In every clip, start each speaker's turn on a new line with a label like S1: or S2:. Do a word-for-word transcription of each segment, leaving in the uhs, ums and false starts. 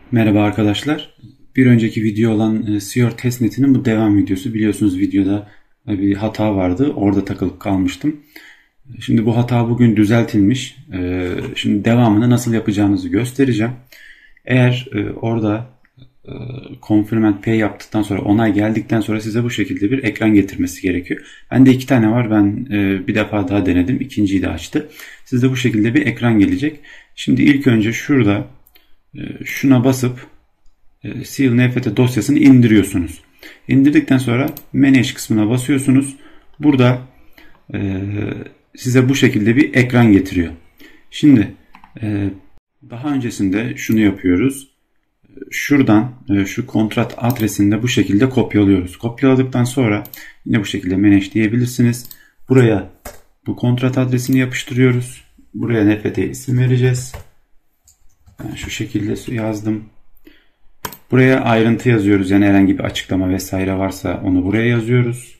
S1: Merhaba arkadaşlar. Bir önceki video olan e, Siyor testnetinin bu devam videosu. Biliyorsunuz videoda e, bir hata vardı. Orada takılıp kalmıştım. Şimdi bu hata bugün düzeltilmiş. E, Şimdi devamını nasıl yapacağınızı göstereceğim. Eğer e, orada e, Confirm and Pay yaptıktan sonra, onay geldikten sonra size bu şekilde bir ekran getirmesi gerekiyor. Bende iki tane var. Ben e, bir defa daha denedim. İkinciyi de açtı. Sizde bu şekilde bir ekran gelecek. Şimdi ilk önce şurada şuna basıp Seal N F T dosyasını indiriyorsunuz. İndirdikten sonra Manage kısmına basıyorsunuz. Burada e, size bu şekilde bir ekran getiriyor. Şimdi e, daha öncesinde şunu yapıyoruz. Şuradan e, şu kontrat adresini de bu şekilde kopyalıyoruz. Kopyaladıktan sonra yine bu şekilde Manage diyebilirsiniz. Buraya bu kontrat adresini yapıştırıyoruz. Buraya N F T isim vereceğiz. Ben şu şekilde yazdım. Buraya ayrıntı yazıyoruz. Yani herhangi bir açıklama vesaire varsa onu buraya yazıyoruz.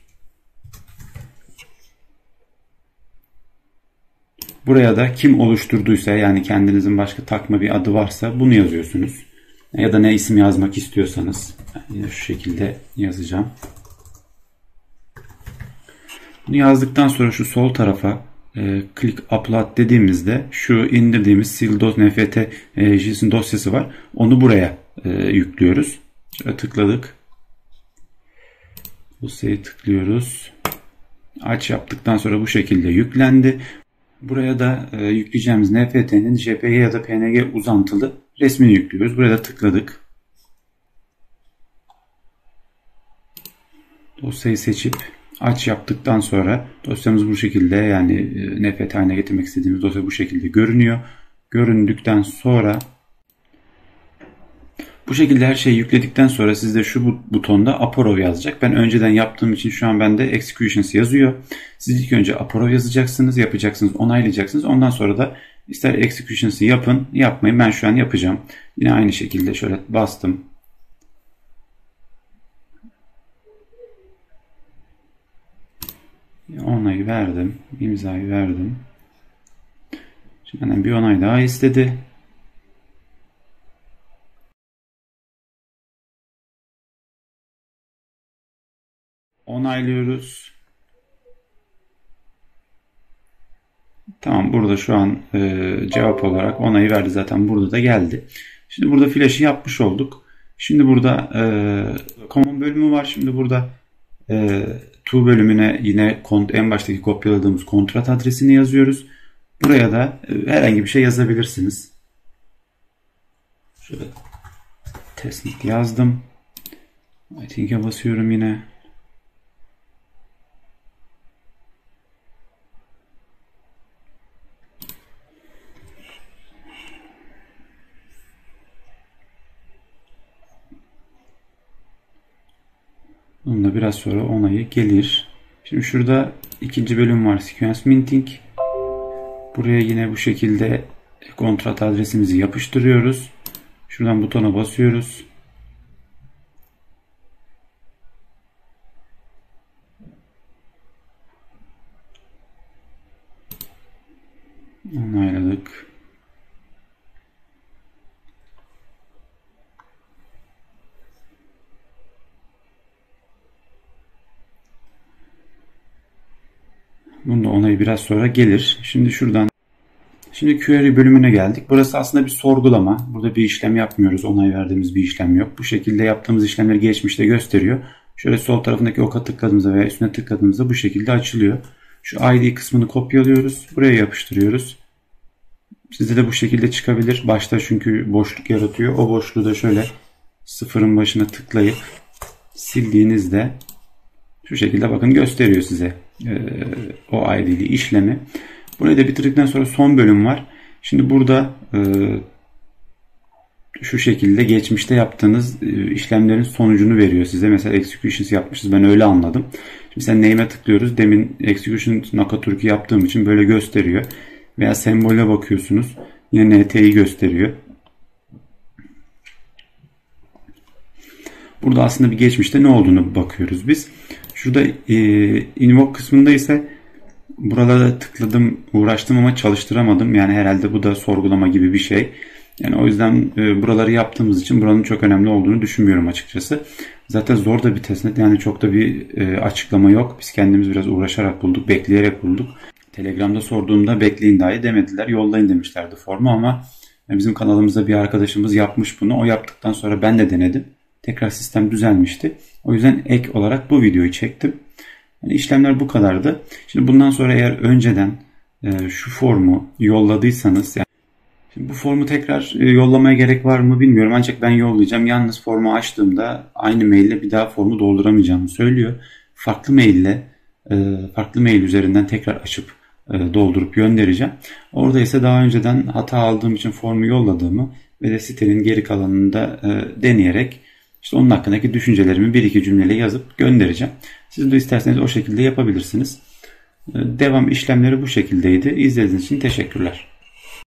S1: Buraya da kim oluşturduysa, yani kendinizin başka takma bir adı varsa bunu yazıyorsunuz. Ya da ne isim yazmak istiyorsanız. Yine şu şekilde yazacağım. Bunu yazdıktan sonra şu sol tarafa e, click upload dediğimizde şu indirdiğimiz seal.nft e, JSON dosyası var. Onu buraya e, yüklüyoruz. Şöyle tıkladık. Dosyayı tıklıyoruz. Aç yaptıktan sonra bu şekilde yüklendi. Buraya da e, yükleyeceğimiz N F T'nin J P G ya da P N G uzantılı resmini yüklüyoruz. Buraya da tıkladık. Dosyayı seçip aç yaptıktan sonra dosyamız bu şekilde, yani N F T haline getirmek istediğimiz dosya bu şekilde görünüyor. Göründükten sonra bu şekilde her şeyi yükledikten sonra sizde şu butonda Approve yazacak. Ben önceden yaptığım için şu an bende Executions yazıyor. Siz ilk önce Approve yazacaksınız, yapacaksınız, onaylayacaksınız. Ondan sonra da ister Executions'ı yapın, yapmayın. Ben şu an yapacağım. Yine aynı şekilde şöyle bastım. Onayı verdim. İmzayı verdim. Şimdi hemen bir onay daha istedi. Onaylıyoruz. Tamam, burada şu an e, cevap olarak onayı verdi, zaten burada da geldi. Şimdi burada flash'ı yapmış olduk. Şimdi burada e, common bölümü var. Şimdi burada e, to bölümüne yine en baştaki kopyaladığımız kontrat adresini yazıyoruz. Buraya da e, herhangi bir şey yazabilirsiniz. Şöyle testnet yazdım. I think'e basıyorum yine. Bunun da biraz sonra onayı gelir. Şimdi şurada ikinci bölüm var. Sequence Minting. Buraya yine bu şekilde kontrat adresimizi yapıştırıyoruz. Şuradan butona basıyoruz. Onayladık. Bunun da onayı biraz sonra gelir. Şimdi şuradan Şimdi query bölümüne geldik. Burası aslında bir sorgulama. Burada bir işlem yapmıyoruz. Onay verdiğimiz bir işlem yok. Bu şekilde yaptığımız işlemleri geçmişte gösteriyor. Şöyle sol tarafındaki oka tıkladığımızda veya üstüne tıkladığımızda bu şekilde açılıyor. Şu I D kısmını kopyalıyoruz. Buraya yapıştırıyoruz. Sizde de bu şekilde çıkabilir. Başta çünkü boşluk yaratıyor. O boşluğu da şöyle sıfırın başına tıklayıp sildiğinizde şu şekilde bakın gösteriyor size ee, o I D'li işlemi. Burayı da bitirdikten sonra son bölüm var. Şimdi burada e, şu şekilde geçmişte yaptığınız e, işlemlerin sonucunu veriyor size. Mesela executions yapmışız. Ben öyle anladım. Şimdi sen name'e tıklıyoruz. Demin execution Nakaturk'ü yaptığım için böyle gösteriyor. Veya sembole bakıyorsunuz. Yine N T'yi gösteriyor. Burada aslında bir geçmişte ne olduğunu bakıyoruz biz. Şurada e, invoke kısmında ise buralara tıkladım, uğraştım ama çalıştıramadım. Yani herhalde bu da sorgulama gibi bir şey. Yani o yüzden e, buraları yaptığımız için buranın çok önemli olduğunu düşünmüyorum açıkçası. Zaten zor da bir testnet, yani çok da bir e, açıklama yok. Biz kendimiz biraz uğraşarak bulduk, bekleyerek bulduk. Telegram'da sorduğumda bekleyin dahi demediler, yollayın demişlerdi formu, ama bizim kanalımızda bir arkadaşımız yapmış bunu. O yaptıktan sonra ben de denedim. Tekrar sistem düzelmişti. O yüzden ek olarak bu videoyu çektim. Yani işlemler bu kadardı. Şimdi bundan sonra eğer önceden e, şu formu yolladıysanız, yani şimdi bu formu tekrar e, yollamaya gerek var mı bilmiyorum. Ancak ben yollayacağım. Yalnız formu açtığımda aynı maille bir daha formu dolduramayacağımı söylüyor. Farklı maille, e, farklı mail üzerinden tekrar açıp e, doldurup göndereceğim. Orada ise daha önceden hata aldığım için formu yolladığımı ve de sitenin geri kalanını da e, deneyerek işte onun hakkındaki düşüncelerimi bir iki cümleyle yazıp göndereceğim. Siz de isterseniz o şekilde yapabilirsiniz. E, devam işlemleri bu şekildeydi. İzlediğiniz için teşekkürler.